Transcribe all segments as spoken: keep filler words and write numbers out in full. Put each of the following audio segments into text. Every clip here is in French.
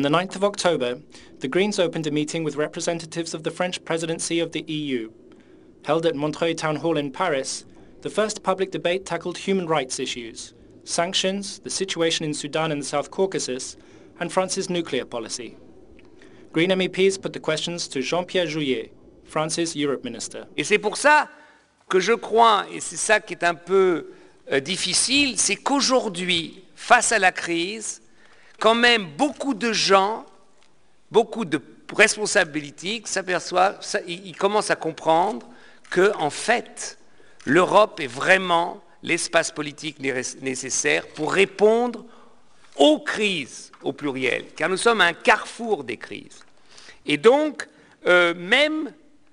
the ninth of October, the Greens opened a meeting with representatives of the French presidency of the E U. Held at Montreuil Town Hall in Paris, the first public debate tackled human rights issues, sanctions, the situation in Sudan and the South Caucasus, and France's nuclear policy. Green M E Ps put the questions to Jean-Pierre Jouyet, France's Europe Minister. Et c'est pour ça que je crois, et c'est ça qui est un peu euh, difficile, c'est qu'aujourd'hui, face à la crise, quand même beaucoup de gens, beaucoup de responsables politiques s'aperçoivent, ils commencent à comprendre que, en fait, l'Europe est vraiment l'espace politique nécessaire pour répondre aux crises au pluriel, car nous sommes à un carrefour des crises. Et donc, euh, même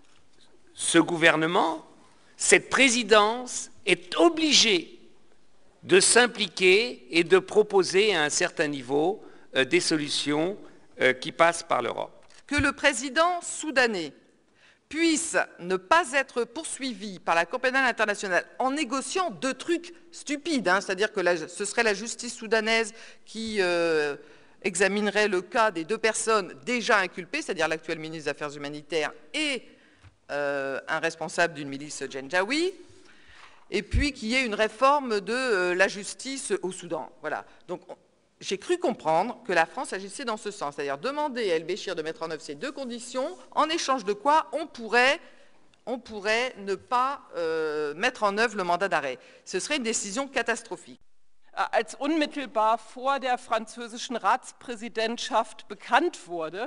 ce gouvernement, cette présidence est obligée de s'impliquer et de proposer à un certain niveau euh, des solutions euh, qui passent par l'Europe. Que le président soudanais puisse ne pas être poursuivi par la Cour pénale internationale en négociant deux trucs stupides, hein, c'est-à-dire que la, ce serait la justice soudanaise qui euh, examinerait le cas des deux personnes déjà inculpées, c'est-à-dire l'actuel ministre des Affaires humanitaires et euh, un responsable d'une milice Janjaweed, et puis qu'il y ait une réforme de euh, la justice au Soudan. Voilà. Donc, j'ai cru comprendre que la France agissait dans ce sens, c'est-à-dire demander à El-Béchir de mettre en œuvre ces deux conditions, en échange de quoi on pourrait, on pourrait ne pas euh, mettre en œuvre le mandat d'arrêt. Ce serait une décision catastrophique. Als unmittelbar vor der französischen Ratspräsidentschaft bekannt wurde,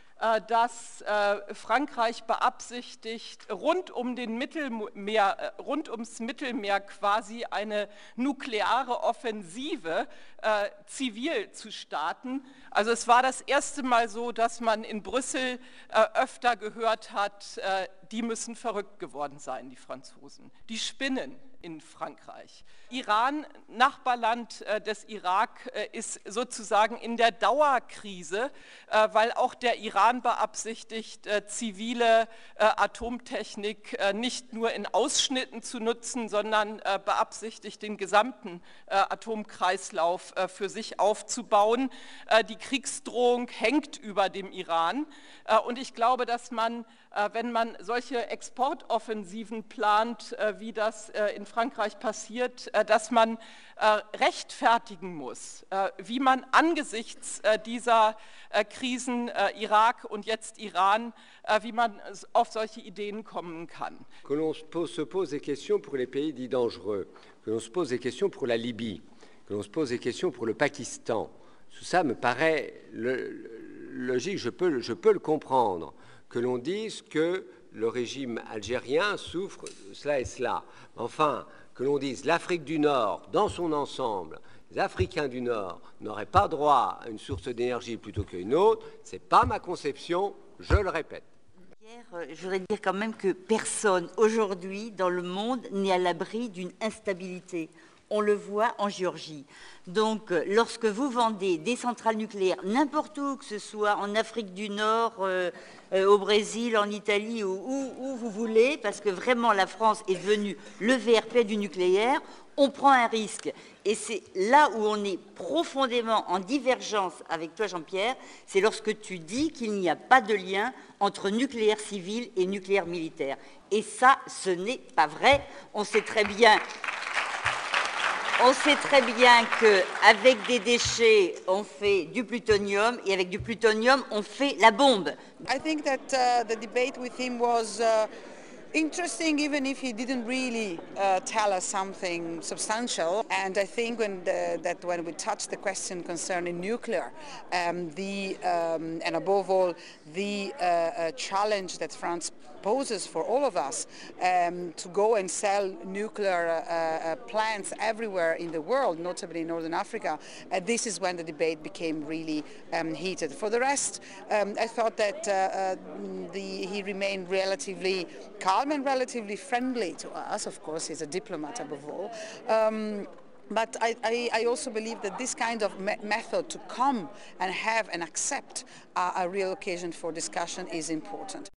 dass Frankreich beabsichtigt, rund um den Mittelmeer, rund ums Mittelmeer quasi eine nukleare Offensive äh, zivil zu starten. Also es war das erste Mal so, dass man in Brüssel äh, öfter gehört hat, äh, die müssen verrückt geworden sein, die Franzosen. Die spinnen in Frankreich. Iran, Nachbarland äh, des Irak, äh, ist sozusagen in der Dauerkrise, äh, weil auch der Iran beabsichtigt, äh, zivile äh, Atomtechnik äh, nicht nur in Ausschnitten zu nutzen, sondern äh, beabsichtigt, den gesamten äh, Atomkreislauf äh, für sich aufzubauen. Äh, die Kriegsdrohung hängt über dem Iran äh, und ich glaube, dass man, äh, wenn man solche Exportoffensiven plant, äh, wie das äh, in Frankreich passiert, äh, dass man äh, rechtfertigen muss, äh, wie man angesichts äh, dieser äh, Krisen äh, Irak und jetzt Iran, äh, wie man auf solche Ideen kommen kann. Que l'on se pose des questions pour les pays dits dangereux, que l'on se pose des questions pour la Libye, que l'on se pose des questions pour le Pakistan, tout ça me paraît le, logique, je peux, je peux le comprendre, que l'on dise que le régime algérien souffre de cela et cela. Enfin, que l'on dise l'Afrique du Nord, dans son ensemble, les Africains du Nord n'auraient pas droit à une source d'énergie plutôt qu'une autre, ce n'est pas ma conception, je le répète. Je voudrais dire quand même que personne aujourd'hui dans le monde n'est à l'abri d'une instabilité. On le voit en Géorgie. Donc, lorsque vous vendez des centrales nucléaires, n'importe où, que ce soit en Afrique du Nord, euh, euh, au Brésil, en Italie, ou où, où vous voulez, parce que vraiment la France est devenue le V R P du nucléaire, on prend un risque. Et c'est là où on est profondément en divergence avec toi, Jean-Pierre, c'est lorsque tu dis qu'il n'y a pas de lien entre nucléaire civil et nucléaire militaire. Et ça, ce n'est pas vrai. On sait très bien... On sait très bien qu'avec des déchets, on fait du plutonium, et avec du plutonium, on fait la bombe. I think that uh, the debate with him was uh, interesting, even if he didn't really uh, tell us something substantial. And I think when the, that when we touched the question concerning nuclear, um, the, um, and above all, the uh, uh, challenge that France poses for all of us um, to go and sell nuclear uh, uh, plants everywhere in the world, notably in Northern Africa, uh, this is when the debate became really um, heated. For the rest, um, I thought that uh, uh, the, he remained relatively calm and relatively friendly to us. Of course, he's a diplomat above all. Um, But I, I, I also believe that this kind of me method to come and have and accept uh, a real occasion for discussion is important.